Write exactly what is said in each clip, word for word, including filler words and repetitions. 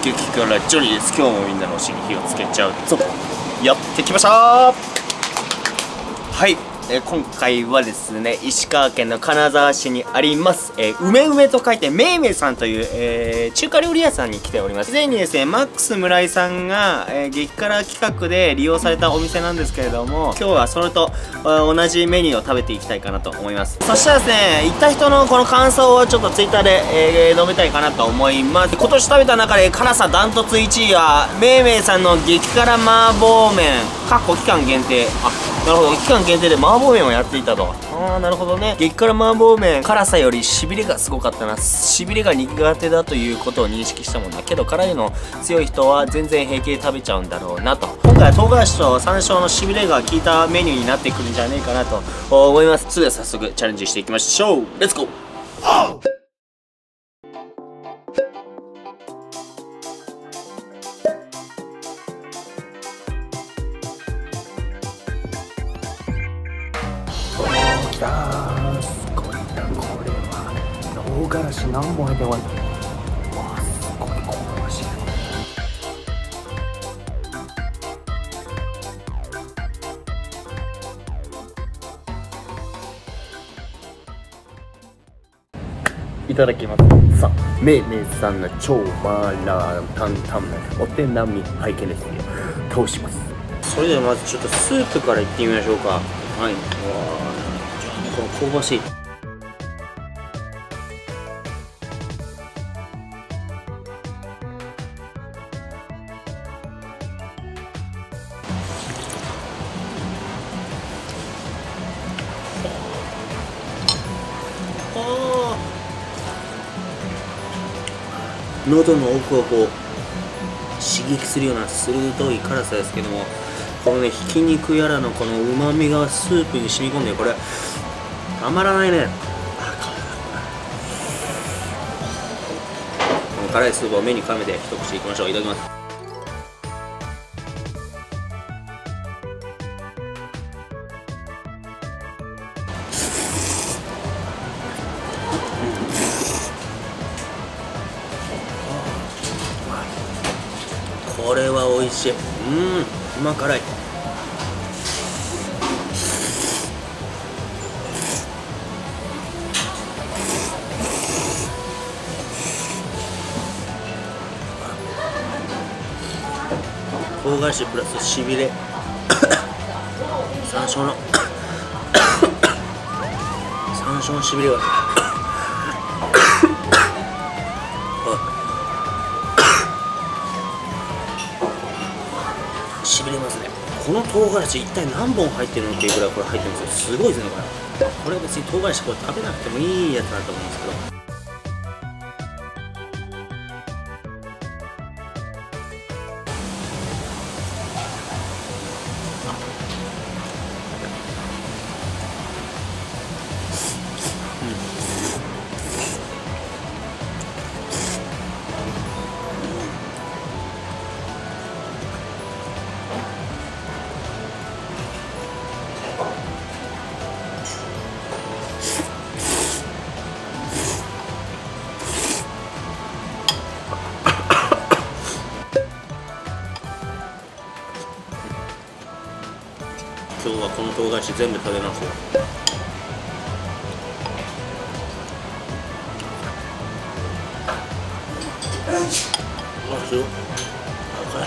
激辛ジョニーです。今日もみんなの推しに火をつけちゃうぞ。やってきましたー。はい、えー、今回はですね、石川県の金沢市にあります、えー、梅梅と書いてめいめいさんという、えー、中華料理屋さんに来ております。以前にですね、マックス村井さんが、えー、激辛企画で利用されたお店なんですけれども、今日はそれと同じメニューを食べていきたいかなと思います。そしたらですね、行った人のこの感想をちょっとツイッターで、えー、述べたいかなと思います。今年食べた中で辛さダントツいちいはめいめいさんの激辛麻婆麺かっこ期間限定。あ、なるほど、期間限定で麻婆麺をやっていたと。ああ、なるほどね。激辛麻婆麺、辛さよりしびれがすごかったな。しびれが苦手だということを認識したもんだけど、辛いの強い人は全然平気で食べちゃうんだろうなと。今回は唐辛子と山椒のしびれが効いたメニューになってくるんじゃねえかなと思います。それでは早速チャレンジしていきましょう。レッツゴー。きたー、すごいな。これは唐辛子何本入ってもらってる。わあ、すごい香ばしい。いただきます。さあ、めいめいさんの超マーラー担々麺、お手並み拝見ですよ。通します。それではまずちょっとスープからいってみましょうか。はい、この香ばしい。喉の奥をこう刺激するような鋭い辛さですけども、このね、ひき肉やらのこのうまみがスープに染み込んで、これたまらないね。この辛いスープを目にかめて一口いきましょう。いただきます。これは美味しい。うん、うま辛い。唐辛子プラスしびれ山椒の山椒のしびれがしびれますね。この唐辛子一体何本入ってるのっていうぐらいこれ入ってるんですよ。すごいですねこれ。これは別に唐辛子これ食べなくてもいいやつだと思うんですけど。今日はこの唐辛子全部食べますよ。あ、すごい。辛い。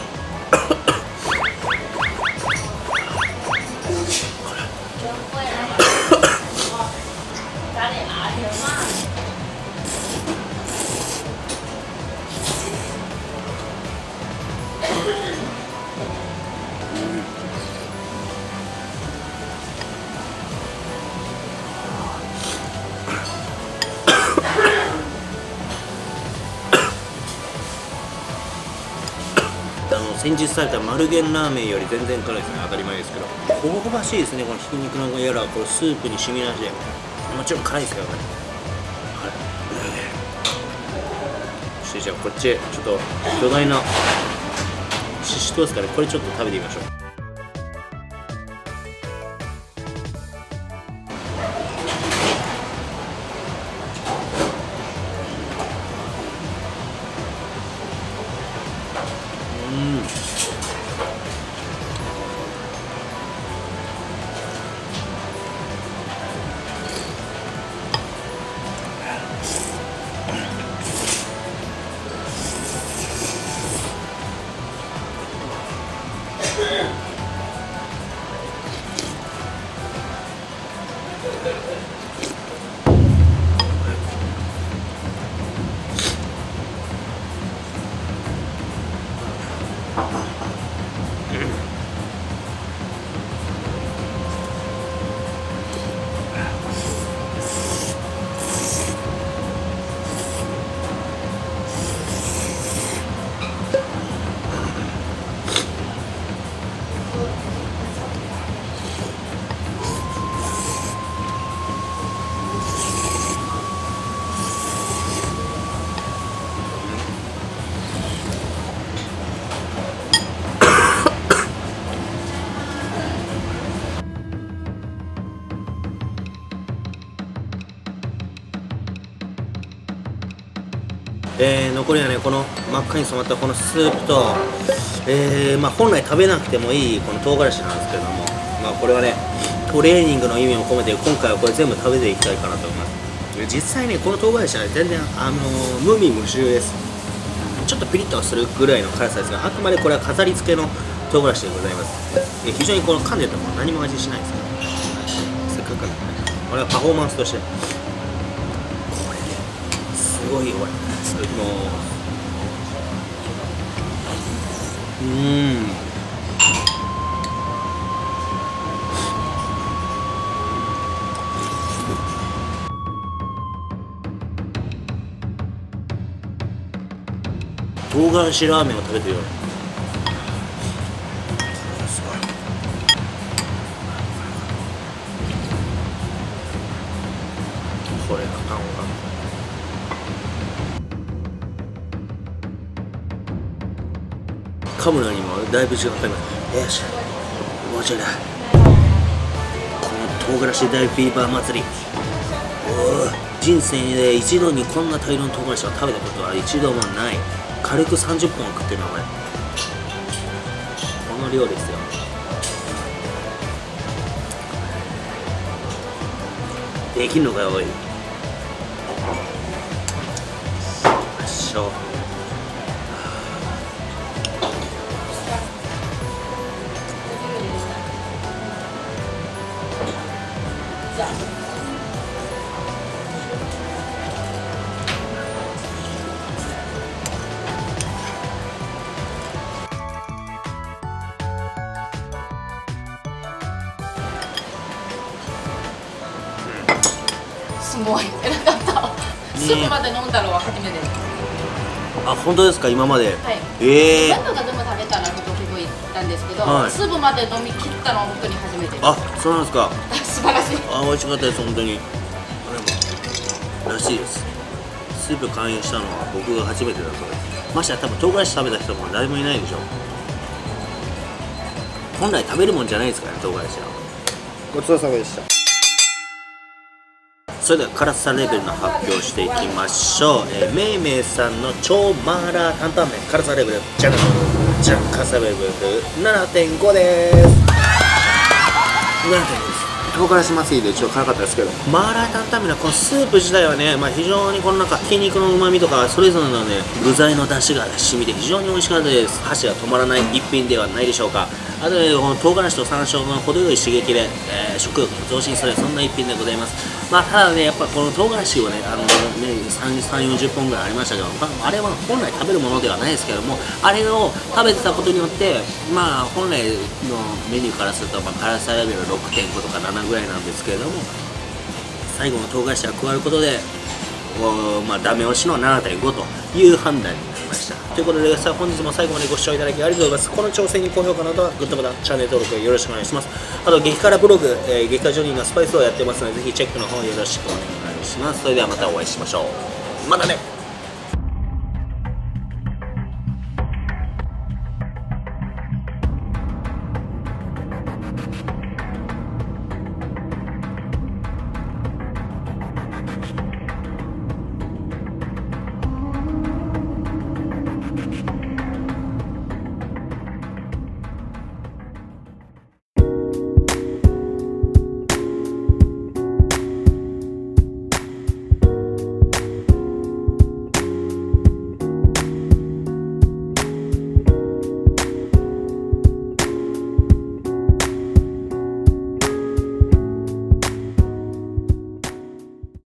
あの先日された丸源ラーメンより全然辛いですね。当たり前ですけど香ばしいですね。このひき肉のやらこれスープに染み出して、もちろん辛いですけどね。はい、そしてじゃあこっちちょっと巨大なししとうですかね。これちょっと食べてみましょう。 えー、残りはねこの真っ赤に染まったこのスープと、えーまあ、本来食べなくてもいいこの唐辛子なんですけども、まあ、これはねトレーニングの意味も込めて今回はこれ全部食べていきたいかなと思います。実際ねこの唐辛子は全然、あのー、無味無臭です。ちょっとピリッとするぐらいの辛さですが、あくまでこれは飾り付けの唐辛子でございます。え非常にこの噛んでても何も味しないですから、せっかくなんでこれはパフォーマンスとしてこれねすごいよこれ。もううーん唐辛子ラーメンを食べてるよ。すごい。これあかんわ。噛むのにもだいぶ時間かかります。よし、もうちょいだ。この唐辛子大フィーバー祭り、おー人生で一度にこんな大量の唐辛子を食べたことは一度もない。軽くさんじゅっぽんは食ってるなこれ。この量ですよ。できんのかよおい。よいしょ。 すごい偉かった。スープまで飲んだのは初めてです。 あ、本当ですか。今まで。 はい。 ええー。 全部が全部食べたらちょっとすごいなんですけど、 はい、 スープまで飲み切ったのは本当に初めてです。 あ、そうなんですか。 素晴らしい。 あ、美味しかったです本当に。あれもらしいです。スープ勧誘したのは僕が初めてだそうです。ましてや多分唐辛子食べた人も誰もいないでしょう。本来食べるもんじゃないですからね、唐辛子は。 ごちそうさまでした。 それでは辛さレベルの発表していきましょう。えー、めいめいさんの超マーラー担々麺辛さレベルじゃんじゃん辛さレベル ななてんご でーす。ななてんご です。唐辛子麻酔でちょっと辛かったですけど、マーラー担々麺のこのスープ自体はね、まあ、非常にこのなんか筋肉のうまみとかそれぞれのね具材の出汁が染みて非常に美味しかったです。箸が止まらない一品ではないでしょうか。あとね、この唐辛子と山椒の程よい刺激で、えー、食欲も増進するそんな一品でございます。まあただねやっぱこの唐辛子をねあのねさんじゅう、よんじゅっぽんぐらいありましたけど、あれは本来食べるものではないですけども、あれを食べてたことによってまあ本来のメニューからすると、まあ、辛さレベル ろくてんご とかななぐらいなんですけれども、最後の唐辛子が加わることでまあダメ押しの ななてんご という判断になりました。ということでさあ本日も最後までご視聴いただきありがとうございます。この挑戦に高評価などはグッドボタン、チャンネル登録よろしくお願いします。あと激辛ブログ、えー、激辛ジョニーがスパイスをやってますのでぜひチェックの方よろしくお願いします。それではまたお会いしましょう。またね。